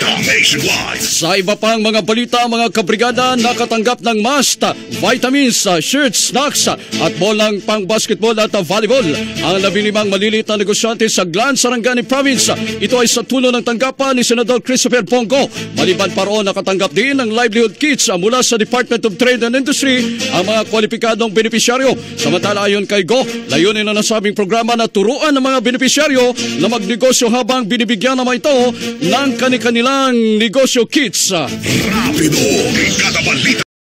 balita nationwide. Sa iba pang mga balita, mga kabrigada, nakatanggap ng mast, vitamins, shirts, snacks at bolang pang basketball at volleyball ang 15 maliliit na negosyante sa Glan, Sarangani Province. Ito ay sa tulong ng tanggapan ni Senador Christopher Bongo. Maliban pa roon, nakatanggap din ng livelihood kits mula sa Department of Trade and Industry ang mga kwalipikadong benepisyaryo. Samantala, ayon kay Go, layunin na nasabing programa na turuan ng mga benepisyaryo na magnegosyo habang binibigyan naman ito ng kanilang negosyo kits. Rapido, kada balita.